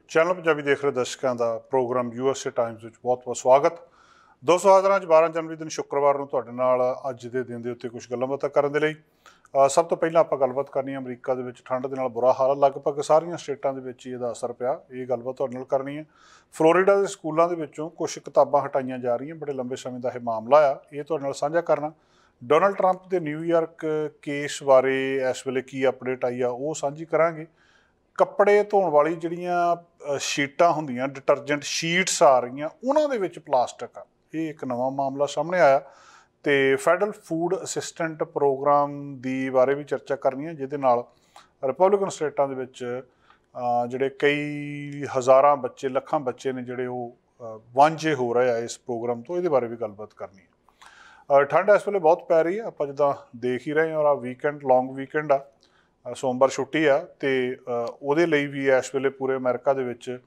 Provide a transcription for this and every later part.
Channel Punjabi ਦੇਖ ਰਹੇ ਦਰਸ਼ਕਾਂ ਦਾ ਪ੍ਰੋਗਰਾਮ USA ਟਾਈਮਜ਼ ਵਿੱਚ ਬਹੁਤ-ਬਹੁਤ ਸਵਾਗਤ। ਦੋਸਤੋ ਹਾਜ਼ਰ ਹਾਂ 12 ਜਨਵਰੀ ਦਿਨ ਸ਼ੁੱਕਰਵਾਰ ਨੂੰ ਤੁਹਾਡੇ ਨਾਲ ਅੱਜ ਦੇ ਦਿਨ ਦੇ ਉੱਤੇ ਕੁਝ ਗੱਲਾਂ ਬਾਤਾਂ ਕਰਨ ਦੇ ਲਈ। ਸਭ ਤੋਂ ਪਹਿਲਾਂ ਆਪਾਂ ਗੱਲਬਾਤ ਕਰਨੀ ਹੈ ਅਮਰੀਕਾ ਦੇ ਵਿੱਚ ਠੰਡ ਦੇ ਨਾਲ ਬੁਰਾ ਹਾਲ ਹੈ, ਲਗਭਗ ਸਾਰੀਆਂ ਸਟੇਟਾਂ ਦੇ ਵਿੱਚ ਹੀ ਇਹਦਾ ਅਸਰ ਪਿਆ। ਇਹ ਗੱਲਬਾਤ ਤੁਹਾਡੇ ਨਾਲ ਕਰਨੀ ਹੈ। ਫਲੋਰੀਡਾ ਦੇ ਸਕੂਲਾਂ ਦੇ ਵਿੱਚੋਂ ਕੁਝ ਕਿਤਾਬਾਂ ਹਟਾਈਆਂ ਜਾ ਰਹੀਆਂ, ਬੜੇ ਲੰਬੇ ਸਮੇਂ ਦਾ ਇਹ ਮਾਮਲਾ ਆ, ਇਹ ਤੁਹਾਡੇ ਨਾਲ ਸਾਂਝਾ ਕਰਨਾ। ਡੋਨਲਡ ਟਰੰਪ ਦੇ ਨਿਊਯਾਰਕ ਕੇਸ ਬਾਰੇ ਇਸ ਵੇਲੇ ਕੀ ਅਪਡੇਟ ਆਈ ਆ ਉਹ ਸਾਂਝੀ ਕਰਾਂਗੇ। ਕੱਪੜੇ ਧੋਣ ਵਾਲੀ ਜਿਹੜੀਆਂ ਸ਼ੀਟਾਂ ਹੁੰਦੀਆਂ, ਡਿਟਰਜੈਂਟ ਸ਼ੀਟਸ ਆ ਰਹੀਆਂ, ਉਹਨਾਂ ਦੇ ਵਿੱਚ ਪਲਾਸਟਿਕ ਆ। ਇਹ ਇੱਕ ਨਵਾਂ ਮਾਮਲਾ ਸਾਹਮਣੇ ਆਇਆ ਤੇ ਫੈਡਰਲ ਫੂਡ ਅਸਿਸਟੈਂਟ ਪ੍ਰੋਗਰਾਮ ਦੀ ਬਾਰੇ ਵੀ ਚਰਚਾ ਕਰਨੀ ਹੈ, ਜਿਹਦੇ ਨਾਲ ਰਿਪਬਲਿਕਨ ਸਟੇਟਾਂ ਦੇ ਵਿੱਚ ਜਿਹੜੇ ਕਈ ਹਜ਼ਾਰਾਂ ਬੱਚੇ, ਲੱਖਾਂ ਬੱਚੇ ਨੇ ਜਿਹੜੇ ਉਹ ਵਾਂਝੇ ਹੋ ਰਹੇ ਆ ਇਸ ਪ੍ਰੋਗਰਾਮ ਤੋਂ। ਇਹਦੇ ਬਾਰੇ ਵੀ ਗੱਲਬਾਤ ਕਰਨੀ ਹੈ। ਠੰਡ ਇਸ ਵੇਲੇ ਬਹੁਤ ਪੈ ਰਹੀ ਹੈ, ਆਪਾਂ ਜਿੱਦਾਂ ਦੇਖ ਹੀ ਰਹੇ ਹਾਂ। ਔਰ ਵੀਕਐਂਡ, ਲੌਂਗ ਵੀਕਐਂਡ ਆ, ਸੋਮਵਾਰ ਛੁੱਟੀ ਆ ਤੇ ਉਹਦੇ ਲਈ ਵੀ ਇਸ ਵੇਲੇ ਪੂਰੇ ਅਮਰੀਕਾ ਦੇ ਵਿੱਚ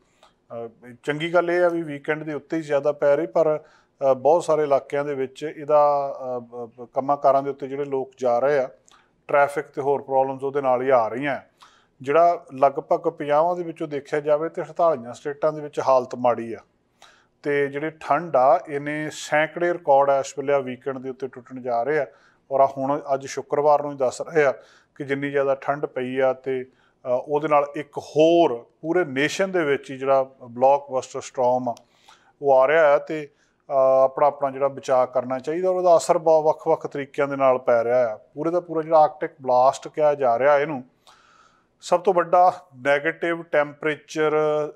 ਚੰਗੀ ਗੱਲ ਇਹ ਆ ਵੀ ਵੀਕਐਂਡ ਦੇ ਉੱਤੇ ਹੀ ਜ਼ਿਆਦਾ ਪੈ ਰਹੀ, ਪਰ ਬਹੁਤ ਸਾਰੇ ਇਲਾਕਿਆਂ ਦੇ ਵਿੱਚ ਇਹਦਾ ਕੰਮਾਂ ਕਾਰਾਂ ਦੇ ਉੱਤੇ ਜਿਹੜੇ ਲੋਕ ਜਾ ਰਹੇ ਆ, ਟ੍ਰੈਫਿਕ ਤੇ ਹੋਰ ਪ੍ਰੋਬਲਮਸ ਉਹਦੇ ਨਾਲ ਹੀ ਆ ਰਹੀਆਂ। ਜਿਹੜਾ ਲਗਭਗ 50 ਦੇ ਵਿੱਚੋਂ ਦੇਖਿਆ ਜਾਵੇ ਤੇ 48 ਸਟੇਟਾਂ ਦੇ ਵਿੱਚ ਹਾਲਤ ਮਾੜੀ ਆ। ਤੇ ਜਿਹੜੀ ਠੰਡ ਆ ਇਹਨੇ ਸੈਂਕੜੇ ਰਿਕਾਰਡ ਇਸ ਵੇਲੇ ਵੀਕਐਂਡ ਦੇ ਉੱਤੇ ਟੁੱਟਣ ਜਾ ਰਹੇ ਆ। ਔਰ ਹੁਣ ਅੱਜ ਸ਼ੁੱਕਰਵਾਰ ਨੂੰ ਹੀ ਦੱਸ ਰਹੇ ਆ ਕਿ ਜਿੰਨੀ ਜ਼ਿਆਦਾ ਠੰਡ ਪਈ ਆ ਤੇ ਉਹਦੇ ਨਾਲ ਇੱਕ ਹੋਰ ਪੂਰੇ ਨੇਸ਼ਨ ਦੇ ਵਿੱਚ ਹੀ ਜਿਹੜਾ ਬਲੌਕਬਸਟਰ ਸਟੋਰਮ ਆ ਉਹ ਆ ਰਿਹਾ ਹੈ ਤੇ ਆਪਣਾ ਜਿਹੜਾ ਬਚਾਅ ਕਰਨਾ ਚਾਹੀਦਾ। ਔਰ ਉਹਦਾ ਅਸਰ ਵੱਖ-ਵੱਖ ਤਰੀਕਿਆਂ ਦੇ ਨਾਲ ਪੈ ਰਿਹਾ ਆ। ਪੂਰੇ ਦਾ ਪੂਰਾ ਜਿਹੜਾ ਆਰਕਟਿਕ ਬਲਾਸਟ ਕਿਹਾ ਜਾ ਰਿਹਾ ਇਹਨੂੰ, ਸਭ ਤੋਂ ਵੱਡਾ ਨੈਗੇਟਿਵ ਟੈਂਪਰੇਚਰ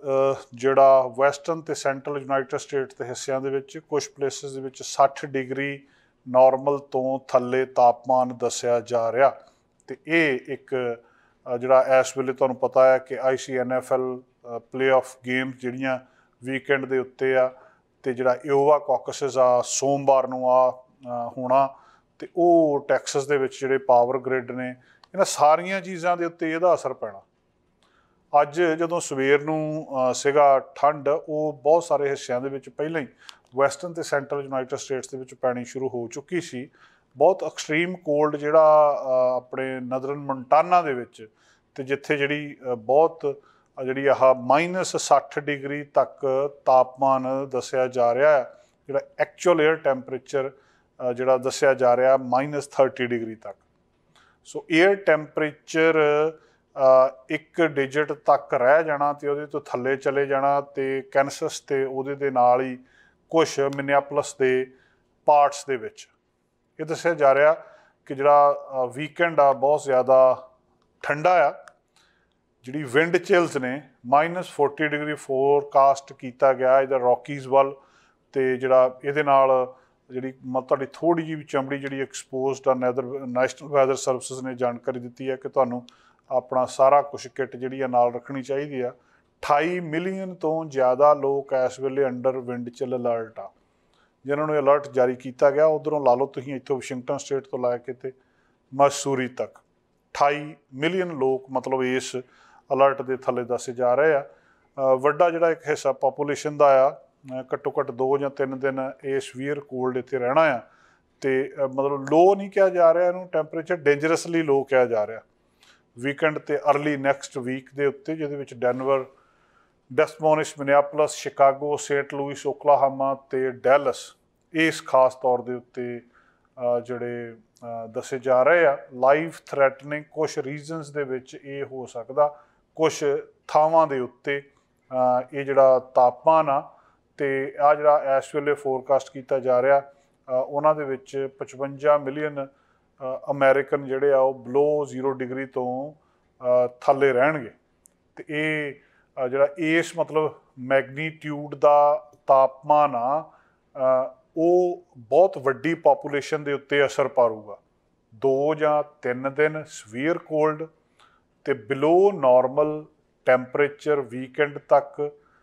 ਜਿਹੜਾ ਵੈਸਟਰਨ ਤੇ ਸੈਂਟਰਲ ਯੂਨਾਈਟਿਡ ਸਟੇਟਸ ਦੇ ਹਿੱਸਿਆਂ ਦੇ ਵਿੱਚ ਕੁਝ ਪਲੇਸਿਸ ਦੇ ਵਿੱਚ 60 ਡਿਗਰੀ ਨਾਰਮਲ ਤੋਂ ਥੱਲੇ ਤਾਪਮਾਨ ਦੱਸਿਆ ਜਾ ਰਿਹਾ। ਤੇ ਇਹ ਇੱਕ ਜਿਹੜਾ ਇਸ ਵੇਲੇ ਤੁਹਾਨੂੰ ਪਤਾ ਹੈ ਕਿ ICNFL ਪਲੇਆਫ ਗੇਮਸ ਜਿਹੜੀਆਂ ਵੀਕਐਂਡ ਦੇ ਉੱਤੇ ਆ ਤੇ ਜਿਹੜਾ ਇਓਵਾ ਕਾਕਸਿਸ ਆ ਸੋਮਵਾਰ ਨੂੰ ਹੋਣਾ ਤੇ ਉਹ ਟੈਕਸਸ ਦੇ ਵਿੱਚ ਜਿਹੜੇ ਪਾਵਰ ਗ੍ਰਿਡ ਨੇ, ਇਹਨਾਂ ਸਾਰੀਆਂ ਚੀਜ਼ਾਂ ਦੇ ਉੱਤੇ ਇਹਦਾ ਅਸਰ ਪੈਣਾ। ਅੱਜ ਜਦੋਂ ਸਵੇਰ ਨੂੰ ਸੀਗਾ ਠੰਡ, ਉਹ ਬਹੁਤ ਸਾਰੇ ਹਿੱਸਿਆਂ ਦੇ ਵਿੱਚ ਪਹਿਲਾਂ ਹੀ ਵੈਸਟਰਨ ਤੇ ਸੈਂਟਰਲ ਯੂਨਾਈਟਿਡ ਸਟੇਟਸ ਦੇ ਵਿੱਚ ਪੈਣੀ ਸ਼ੁਰੂ ਹੋ ਚੁੱਕੀ ਸੀ। ਬਹੁਤ ਐਕਸਟ੍ਰੀਮ ਕੋਲਡ ਜਿਹੜਾ ਆਪਣੇ ਨਦਰਨ ਮੋਂਟਾਨਾ ਦੇ ਵਿੱਚ ਤੇ ਜਿੱਥੇ ਜਿਹੜੀ ਬਹੁਤ ਜਿਹੜੀ -60 ਡਿਗਰੀ ਤੱਕ ਤਾਪਮਾਨ ਦੱਸਿਆ ਜਾ ਰਿਹਾ ਹੈ, ਜਿਹੜਾ ਐਕਚੁਅਲ ਏਅਰ ਟੈਂਪਰੇਚਰ ਜਿਹੜਾ ਦੱਸਿਆ ਜਾ ਰਿਹਾ -30 ਡਿਗਰੀ ਤੱਕ। ਸੋ ਏਅਰ ਟੈਂਪਰੇਚਰ ਇੱਕ ਡਿਜਿਟ ਤੱਕ ਰਹਿ ਜਾਣਾ ਤੇ ਉਹਦੇ ਤੋਂ ਥੱਲੇ ਚਲੇ ਜਾਣਾ। ਤੇ ਕੈਨਸਸ ਤੇ ਉਹਦੇ ਦੇ ਨਾਲ ਹੀ ਕੁਛ ਮਿਨੀਐਪੋਲਿਸ ਦੇ ਪਾਰਟਸ ਦੇ ਵਿੱਚ ਇਹ ਦੱਸਿਆ ਜਾ ਰਿਹਾ ਕਿ ਜਿਹੜਾ ਵੀਕਐਂਡ ਆ ਬਹੁਤ ਜ਼ਿਆਦਾ ਠੰਡਾ ਆ। ਜਿਹੜੀ ਵਿੰਡ ਚਿਲਸ ਨੇ -40 ਡਿਗਰੀ ਫੋਰਕਾਸਟ ਕੀਤਾ ਗਿਆ ਇੱਧਰ ਰੌਕੀਜ਼ ਵੱਲ। ਤੇ ਜਿਹੜਾ ਇਹਦੇ ਨਾਲ ਜਿਹੜੀ ਤੁਹਾਡੀ ਥੋੜ੍ਹੀ ਜਿਹੀ ਵੀ ਚਮੜੀ ਜਿਹੜੀ ਐਕਸਪੋਜ਼ਡ ਆ, ਨੈਸ਼ਨਲ ਵੈਦਰ ਸਰਵਿਸਿਜ਼ ਨੇ ਜਾਣਕਾਰੀ ਦਿੱਤੀ ਹੈ ਕਿ ਤੁਹਾਨੂੰ ਆਪਣਾ ਸਾਰਾ ਕੁਛ ਕਿੱਟ ਜਿਹੜੀ ਆ ਨਾਲ ਰੱਖਣੀ ਚਾਹੀਦੀ ਆ। 28 ਮਿਲੀਅਨ ਤੋਂ ਜ਼ਿਆਦਾ ਲੋਕ ਇਸ ਵੇਲੇ ਅੰਡਰ ਵਿੰਡ ਚਿਲ ਅਲਰਟ ਆ, ਜਿਨ੍ਹਾਂ ਨੂੰ ਅਲਰਟ ਜਾਰੀ ਕੀਤਾ ਗਿਆ। ਉੱਧਰੋਂ ਲਾ ਲਓ ਤੁਸੀਂ ਇੱਥੋਂ ਵਾਸ਼ਿੰਗਟਨ ਸਟੇਟ ਤੋਂ ਲੈ ਕੇ ਤੇ ਮਸੂਰੀ ਤੱਕ 28 ਮਿਲੀਅਨ ਲੋਕ ਮਤਲਬ ਇਸ ਅਲਰਟ ਦੇ ਥੱਲੇ ਦੱਸੇ ਜਾ ਰਹੇ ਆ। ਵੱਡਾ ਜਿਹੜਾ ਇੱਕ ਹਿੱਸਾ ਪਾਪੂਲੇਸ਼ਨ ਦਾ ਆ, ਘੱਟੋ ਘੱਟ 2 ਜਾਂ 3 ਦਿਨ ਇਹ ਸਵੀਅਰ ਕੋਲਡ ਇੱਥੇ ਰਹਿਣਾ ਆ। ਤੇ ਮਤਲਬ ਲੋ ਨਹੀਂ ਕਿਹਾ ਜਾ ਰਿਹਾ ਇਹਨੂੰ, ਟੈਂਪਰੇਚਰ ਡੇਂਜਰਸਲੀ ਲੋ ਕਿਹਾ ਜਾ ਰਿਹਾ ਵੀਕਐਂਡ ਤੇ ਅਰਲੀ ਨੈਕਸਟ ਵੀਕ ਦੇ ਉੱਤੇ, ਜਿਹਦੇ ਵਿੱਚ Denver, Des Moines, Minneapolis, Chicago, Saint Louis, Oklahoma ਤੇ ਡੈਲਸ ਇਸ ਖਾਸ ਤੌਰ ਦੇ ਉੱਤੇ ਜਿਹੜੇ ਦੱਸੇ ਜਾ ਰਹੇ ਆ। ਲਾਈਫ ਥ੍ਰੈਟਨਿੰਗ ਕੁਛ ਰੀਜਨਸ ਦੇ ਵਿੱਚ ਇਹ ਹੋ ਸਕਦਾ, ਕੁਛ ਥਾਵਾਂ ਦੇ ਉੱਤੇ ਇਹ ਜਿਹੜਾ ਤਾਪਮਾਨ ਆ ਤੇ ਆ ਜਿਹੜਾ ਇਸ ਵੇਲੇ ਫੋਰਕਾਸਟ ਕੀਤਾ ਜਾ ਰਿਹਾ, ਉਹਨਾਂ ਦੇ ਵਿੱਚ 55 ਮਿਲੀਅਨ ਅਮਰੀਕਨ ਜਿਹੜੇ ਆ ਉਹ ਬਿਲੋ 0 ਡਿਗਰੀ ਤੋਂ ਥੱਲੇ ਰਹਿਣਗੇ। ਤੇ ਇਹ ਜਿਹੜਾ ਇਸ ਮਤਲਬ ਮੈਗਨੀਟਿਊਡ ਦਾ ਤਾਪਮਾਨ ਆ ਉਹ ਬਹੁਤ ਵੱਡੀ ਪਾਪੂਲੇਸ਼ਨ ਦੇ ਉੱਤੇ ਅਸਰ ਪਾਊਗਾ। 2 ਜਾਂ 3 ਦਿਨ ਸਵੀਅਰ ਕੋਲਡ ਤੇ ਬਿਲੋ ਨਾਰਮਲ ਟੈਂਪਰੇਚਰ ਵੀਕਐਂਡ ਤੱਕ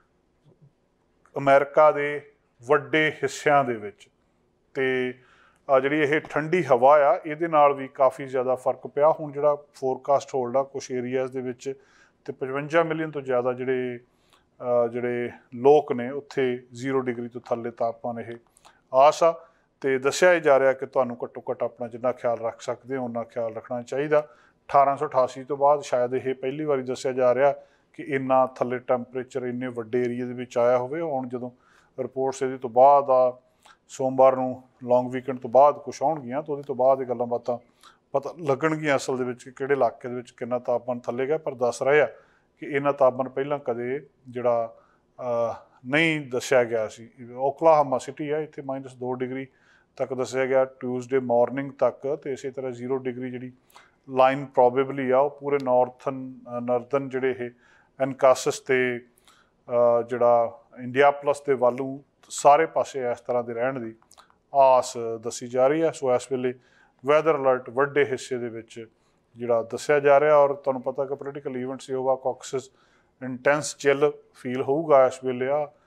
ਅਮਰੀਕਾ ਦੇ ਵੱਡੇ ਹਿੱਸਿਆਂ ਦੇ ਵਿੱਚ। ਤੇ ਜਿਹੜੀ ਇਹ ਠੰਡੀ ਹਵਾ ਆ ਇਹਦੇ ਨਾਲ ਵੀ ਕਾਫੀ ਜ਼ਿਆਦਾ ਫਰਕ ਪਿਆ। ਹੁਣ ਜਿਹੜਾ ਫੋਰਕਾਸਟ ਹੋਲਡ ਆ ਕੁਛ ਏਰੀਆਜ਼ ਦੇ ਵਿੱਚ ਤੇ 55 ਮਿਲੀਅਨ ਤੋਂ ਜ਼ਿਆਦਾ ਜਿਹੜੇ ਲੋਕ ਨੇ ਉੱਥੇ 0 ਡਿਗਰੀ ਤੋਂ ਥੱਲੇ ਤਾਪਮਾਨ ਇਹ ਆਸ ਆ। ਤੇ ਦੱਸਿਆ ਜਾ ਰਿਹਾ ਕਿ ਤੁਹਾਨੂੰ ਘੱਟੋ ਘੱਟ ਆਪਣਾ ਜਿੰਨਾ ਖਿਆਲ ਰੱਖ ਸਕਦੇ ਹੋ ਉਨਾ ਖਿਆਲ ਰੱਖਣਾ ਚਾਹੀਦਾ। 1888 ਤੋਂ ਬਾਅਦ ਸ਼ਾਇਦ ਇਹ ਪਹਿਲੀ ਵਾਰੀ ਦੱਸਿਆ ਜਾ ਰਿਹਾ कि इन्ना थल्ले टैंपरेचर इन्ने वड्डे एरिए दे विच आया होवे। हुण जदों रिपोर्ट्स इहदे तो बाद सोमवार नूं लॉन्ग वीकेंड तो बाद कुछ आउणगीਆਂ तो उहदे तो बाद गल्लां बातां पता लगणगीਆਂ असल दे विच कि किहड़े इलाके दे विच किन्ना तापमान थल्ले गया। पर दस रहे आ कि इन्ना तापमान पहिलां कदे जिहड़ा नहीं दस्सिया गया सी। ओकलाहोमा सिटी है, इत्थे -2 डिग्री तक दस्सिया गया ट्यूसडे मॉर्निंग तक। तो इस तरह 0 डिग्री जी लाइन प्रॉबेबली आ पूरे नॉर्थन जिहड़े ये एनकासिस ते जिहड़ा इंडिया प्लस के वालू सारे पासे इस तरह के रहने की आस दसी जा रही है। सो इस वेले वैदर अलर्ट वड्डे हिस्से दे विच जिहड़ा दस्सिया जा रहा। और तुहानूं पता कि political events Iowa caucuses intense chill feel होऊगा इस वेले।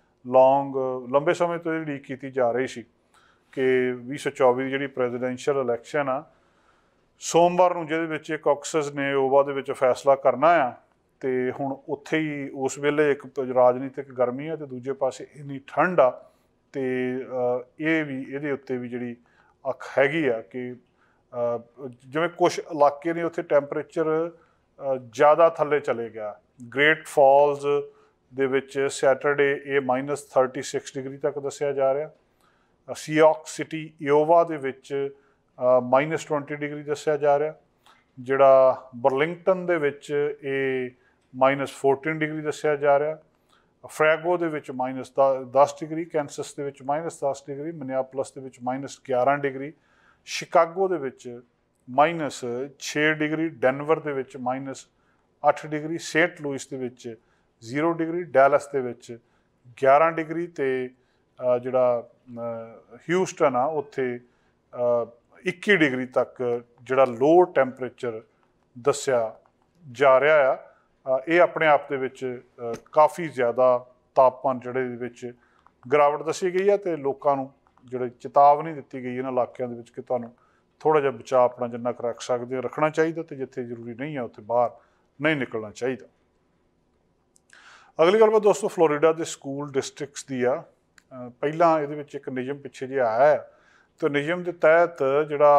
लंबे समय तो उड़ीक की जा रही सी कि 2024 जी प्रेजिडेंशियल इलैक्शन आ सोमवार नूं जिहदे विच कॉकसिस ने ओवा दे विच फैसला करना आ। तो हुण उत्थे ही उस वेले एक राजनीतिक गर्मी है तो दूजे पासे इन्नी ठंड आ। तो ये भी इहदे उत्ते भी जिहड़ी अख हैगी आ कि जिवें कुछ इलाके ने उत्थे टैंपरेचर ज़्यादा थल्ले चले गया। ग्रेट फॉल्स दे विच सैटरडे ये -36 डिग्री तक दस्सिया जा रहा। सीऑक सिटी इयोवा दे विच -20 डिग्री दस्सिया जा रहा। जिहड़ा बरलिंगटन दे विच ये -14 डिग्री दस्सिया जा रहा। फ्रैगो दे विच -10 डिग्री, कैंसस दे विच -10 डिग्री, मिनियापोलिस दे विच -11 डिग्री, शिकागो दे विच -6 डिग्री, डेनवर दे विच -8 डिग्री, सेंट लुइस दे विच 0 डिग्री, डैलस दे विच 11 डिग्री ते जिहड़ा ह्यूस्टन आ उत्थे 21 डिग्री तक जिहड़ा लो टैंपरेचर दस्सिया जा रहा आ। ये अपने आप दे विच काफ़ी ज़्यादा तापमान जिहड़े दे विच गिरावट दसी गई है। तो लोकां नूं जिहड़ी चेतावनी दित्ती गई इन्हां इलाकिਆਂ दे विच कि तुहानूं थोड़ा जिहा बचाव अपना जिन्ना क रख सकदे हो रखना चाहिए तो जिथे जरूरी नहीं है उत्थे बाहर नहीं निकलना चाहिए। अगली गलबात दोस्तों फ्लोरीडा के स्कूल डिस्ट्रिक्ट्स की आ। पहलां इहदे विच एक नियम पिछे जिहा आया है तो नियम के तहत जिहड़ा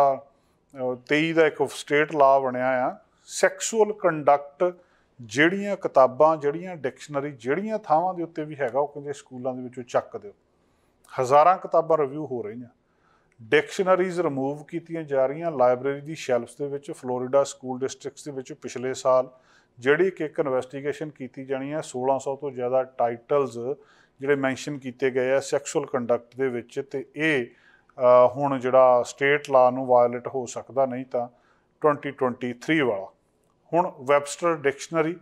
23 का एक स्टेट लॉ बनिया आ सैक्सुअल कंडक्ट ਜਿਹੜੀਆਂ किताबां ਜਿਹੜੀਆਂ डिक्शनरी ਜਿਹੜੀਆਂ ਥਾਵਾਂ ਦੇ ਉੱਤੇ ਵੀ ਹੈਗਾ ਉਹ ਕਹਿੰਦੇ ਸਕੂਲਾਂ ਦੇ ਵਿੱਚੋਂ ਚੱਕ ਦਿਓ। ਹਜ਼ਾਰਾਂ ਕਿਤਾਬਾਂ ਰਿਵਿਊ ਹੋ ਰਹੀਆਂ, डिक्शनरीज़ रिमूव कीतियां जा रही। लाइब्रेरी की शैल्फ्स के विच फ्लोरीडा स्कूल डिस्ट्रिक्ट्स के विच पिछले साल जिहड़ी कि एक इन्वेस्टिगेशन की जानी है 1600 तो ज़्यादा टाइटल्स जिहड़े मैंशन किए गए हैं सैक्सुअल कंडक्ट दे विच। ते ये हुण जिहड़ा स्टेट लॉ नूं वायलेट हो सकदा नहीं तो 2023 वाला। हुण वैबस्टर डिक्शनरी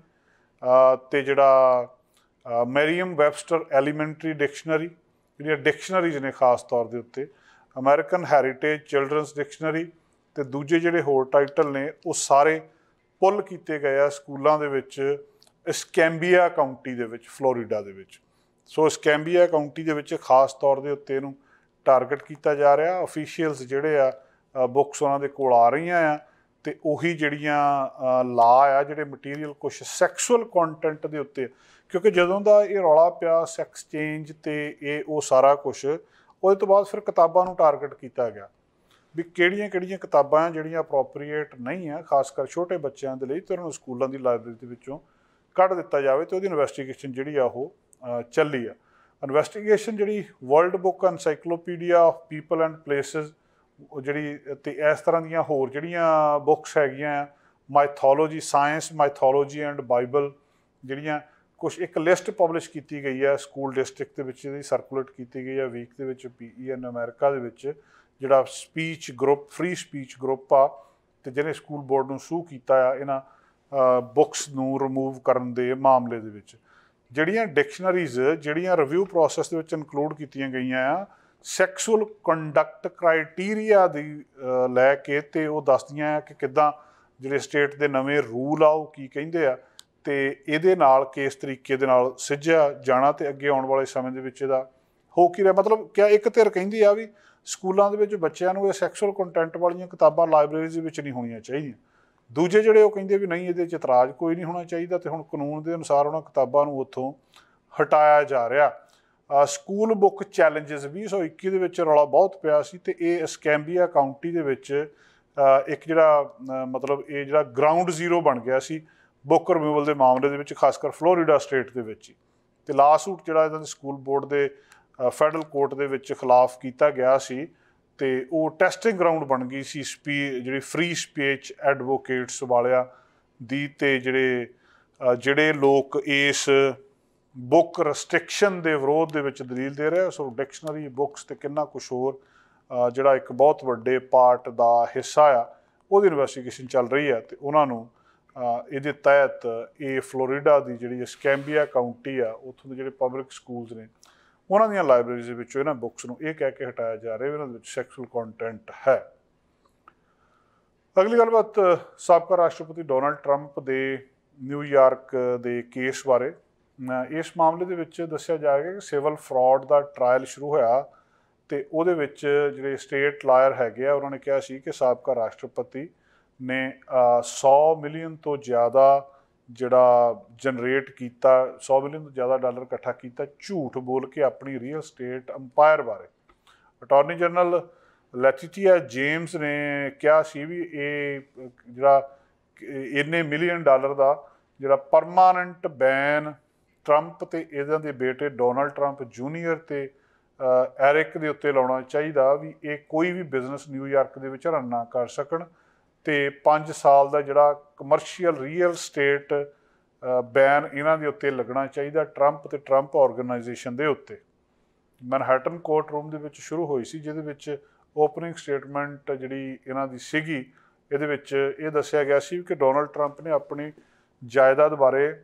ते जिहड़ा मैरियम वैबस्टर एलीमेंटरी डिक्शनरी जिहड़ियां डिक्शनरीज़ ने खास तौर के उत्ते अमेरिकन हैरीटेज चिल्ड्रनस डिक्शनरी ते दूजे जिहड़े होर टाइटल ने वो सारे पुल किए गए आ स्कूलों दे विच एस्कैम्बिया काउंटी दे विच फ्लोरीडा दे विच। सो एस्कैम्बिया काउंटी दे विच खास तौर के उत्ते नूं टारगेट किया जा रहा। ऑफिशियल्स जिहड़े आ बुक्स उन्हां दे कोल आ रही आ ते उही जिहड़ियां ला आ जिहड़े मटीरियल कुछ सैक्सुअल कॉन्टेंट दे उत्ते क्योंकि जदों दा ये रौला पिया सैक्स चेंज ते ये वो सारा कुछ ਉਹਦੇ ਤੋਂ ਬਾਅਦ ਫਿਰ ਕਿਤਾਬਾਂ ਨੂੰ ਟਾਰਗੇਟ ਕੀਤਾ ਗਿਆ ਵੀ ਕਿਹੜੀਆਂ ਕਿਤਾਬਾਂ ਜਿਹੜੀਆਂ ਅਪਰੋਪਰੀਏਟ ਨਹੀਂ ਆ ਖਾਸ ਕਰ ਛੋਟੇ ਬੱਚਿਆਂ ਦੇ ਲਈ ਤੇ ਉਹਨਾਂ ਨੂੰ ਸਕੂਲਾਂ ਦੀ ਲਾਇਬ੍ਰੇਰੀ ਦੇ ਵਿੱਚੋਂ ਕੱਢ ਦਿੱਤਾ ਜਾਵੇ। ਤੇ ਉਹਦੀ ਇਨਵੈਸਟੀਗੇਸ਼ਨ ਜਿਹੜੀ ਆ ਉਹ ਚੱਲੀ ਆ। ਇਨਵੈਸਟੀਗੇਸ਼ਨ ਜਿਹੜੀ World Book Encyclopedia of People and Places ਜਿਹੜੀ ਤੇ ਇਸ ਤਰ੍ਹਾਂ ਦੀਆਂ ਹੋਰ ਜਿਹੜੀਆਂ ਬੁੱਕਸ ਹੈਗੀਆਂ ਆ mythology science mythology and Bible ਜਿਹੜੀਆਂ कुछ एक लिस्ट पब्लिश की गई है स्कूल डिस्ट्रिक्ट के विच सर्कुलेट की गई है वीक के विच PEN अमेरिका के विच जिहड़ा speech group free speech group आ ते जिहने स्कूल बोर्ड नूं सूह कीता आ इन्हां बुक्स नूं रिमूव करन दे मामले दे विच जिहड़ियां डिक्शनरीज़ जिहड़ियां रिव्यू प्रोसैस दे विच इनकलूड कीतियां गईयां आ सैक्सुअल कंडक्ट क्राइटेरिया दी लै के ते ओह दसदियां कि किद्दां जिहड़े स्टेट दे नवें रूल आ ओह की कहिंदे आ तो ये किस तरीके दे नाल सिझिया जाना तो अगे आने वाले समय के विच इहदा हो की रहा। मतलब क्या एक धिर कहिंदी आ भी स्कूलों के बच्चों को सैक्सुअल कंटेंट वाली किताबां लाइब्रेरीज़ विच नहीं होणियां चाहिए। दूजे जिहड़े कहिंदे भी नहीं ये इतराज़ कोई नहीं होना चाहिए तो हुण कानून के अनुसार उन्हां किताबां नूं उत्थों हटाया जा रहा। स्कूल बुक चैलेंजिस 2021 दे विच रौला बहुत पिया सी ते ये एस्कैम्बिया काउंटी दे विच एक जिहड़ा मतलब ये जिहड़ा ग्राउंड जीरो बन गया सी ਬੁੱਕ ਰਿਮੂਵਲ ਦੇ ਮਾਮਲੇ ਦੇ ਵਿੱਚ, ਖਾਸ ਕਰ ਫਲੋਰੀਡਾ ਸਟੇਟ ਦੇ ਵਿੱਚ ਹੀ। ਤੇ ਲਾਸੂਟ ਜਿਹੜਾ ਇਹਨਾਂ ਦੇ ਸਕੂਲ ਬੋਰਡ ਦੇ ਫੈਡਰਲ ਕੋਰਟ ਦੇ ਵਿੱਚ ਖਿਲਾਫ ਕੀਤਾ ਗਿਆ ਸੀ, ਤੇ ਉਹ ਟੈਸਟਿੰਗ ਗਰਾਊਂਡ ਬਣ ਗਈ ਸੀ ਜਿਹੜੀ ਫ੍ਰੀ ਸਪੀਚ ਐਡਵੋਕੇਟਸ ਵਾਲਿਆਂ ਦੀ। ਤੇ ਜਿਹੜੇ ਲੋਕ ਇਸ ਬੁੱਕ ਰੈਸਟ੍ਰਿਕਸ਼ਨ ਦੇ ਵਿਰੋਧ ਦੇ ਵਿੱਚ ਦਲੀਲ ਦੇ ਰਹੇ, ਸੋ ਡਿਕਸ਼ਨਰੀ ਬੁੱਕਸ ਤੇ ਕਿੰਨਾ ਕੁਛ ਹੋਰ ਜਿਹੜਾ ਇੱਕ ਬਹੁਤ ਵੱਡੇ ਪਾਰਟ ਦਾ ਹਿੱਸਾ ਆ, ਉਹਦੀ ਇਨਵੈਸਟੀਗੇਸ਼ਨ ਚੱਲ ਰਹੀ ਹੈ। ਤੇ ਉਹਨਾਂ ਨੂੰ ਇਹਦੇ ਤਹਿਤ ਇਹ ਫਲੋਰੀਡਾ ਦੀ ਜਿਹੜੀ ਐਸਕੈਂਬੀਆ ਕਾਊਂਟੀ ਆ, ਉੱਥੋਂ ਦੇ ਜਿਹੜੇ ਪਬਲਿਕ ਸਕੂਲਸ ਨੇ, ਉਹਨਾਂ ਦੀਆਂ ਲਾਇਬ੍ਰੇਰੀਜ਼ ਦੇ ਵਿੱਚੋਂ ਇਹਨਾਂ ਬੁੱਕਸ ਨੂੰ ਇਹ ਕਹਿ ਕੇ ਹਟਾਇਆ ਜਾ ਰਿਹਾ ਇਹਨਾਂ ਦੇ ਵਿੱਚ ਸੈਕਸ਼ੂਅਲ ਕੰਟੈਂਟ ਹੈ। ਅਗਲੀ ਗੱਲਬਾਤ ਸਾਬਕਾ ਰਾਸ਼ਟਰਪਤੀ ਡੋਨਾਲਡ ਟਰੰਪ ਦੇ ਨਿਊਯਾਰਕ ਦੇ ਕੇਸ ਬਾਰੇ। ਇਸ ਮਾਮਲੇ ਦੇ ਵਿੱਚ ਦੱਸਿਆ ਜਾ ਰਿਹਾ ਕਿ ਸਿਵਲ ਫਰਾਡ ਦਾ ਟਰਾਇਲ ਸ਼ੁਰੂ ਹੋਇਆ, ਤੇ ਉਹਦੇ ਵਿੱਚ ਜਿਹੜੇ ਸਟੇਟ ਲਾਇਰ ਹੈਗੇ ਆ, ਉਹਨਾਂ ਨੇ ਕਿਹਾ ਸੀ ਕਿ ਸਾਬਕਾ ਰਾਸ਼ਟਰਪਤੀ ਨੇ 100 ਮਿਲੀਅਨ ਤੋਂ ਜ਼ਿਆਦਾ ਜਿਹੜਾ ਜਨਰੇਟ ਕੀਤਾ, 100 ਮਿਲੀਅਨ ਤੋਂ ਜ਼ਿਆਦਾ ਡਾਲਰ ਇਕੱਠਾ ਕੀਤਾ ਝੂਠ ਬੋਲ ਕੇ ਆਪਣੀ ਰੀਅਲ ਸਟੇਟ ਅੰਪਾਇਰ ਬਾਰੇ। ਅਟਾਰਨੀ ਜਨਰਲ ਲੈਟੀਟੀਆ ਜੇਮਸ ਨੇ ਕਿਹਾ ਸੀ ਵੀ ਇਹ ਜਿਹੜਾ ਇੰਨੇ ਮਿਲੀਅਨ ਡਾਲਰ ਦਾ ਜਿਹੜਾ ਪਰਮਾਨੈਂਟ ਬੈਨ ਟਰੰਪ ਤੇ ਇਹਨਾਂ ਦੇ ਬੇਟੇ ਡੋਨਾਲਡ ਟਰੰਪ ਜੂਨੀਅਰ ਤੇ ਐਰਿਕ ਦੇ ਉੱਤੇ ਲਾਉਣਾ ਚਾਹੀਦਾ, ਵੀ ਇਹ ਕੋਈ ਵੀ ਬਿਜ਼ਨਸ ਨਿਊਯਾਰਕ ਦੇ ਵਿੱਚ ਰਨ ਨਾ ਕਰ ਸਕਣ। ਤੇ 5 ਸਾਲ ਦਾ ਜਿਹੜਾ ਕਮਰਸ਼ੀਅਲ ਰੀਅਲ ਸਟੇਟ ਬੈਨ ਇਹਨਾਂ ਦੇ ਉੱਤੇ ਲੱਗਣਾ ਚਾਹੀਦਾ, ਟਰੰਪ ਤੇ ਟਰੰਪ ਆਰਗੇਨਾਈਜੇਸ਼ਨ ਦੇ ਉੱਤੇ। ਮੈਨਹੈਟਨ ਕੋਰਟ ਰੂਮ ਦੇ ਵਿੱਚ ਸ਼ੁਰੂ ਹੋਈ ਸੀ, ਜਿਹਦੇ ਵਿੱਚ ਓਪਨਿੰਗ ਸਟੇਟਮੈਂਟ ਜਿਹੜੀ ਇਹਨਾਂ ਦੀ ਸੀਗੀ, ਇਹਦੇ ਵਿੱਚ ਇਹ ਦੱਸਿਆ ਗਿਆ ਸੀ ਕਿ ਡੋਨਾਲਡ ਟਰੰਪ ਨੇ ਆਪਣੀ ਜਾਇਦਾਦ ਬਾਰੇ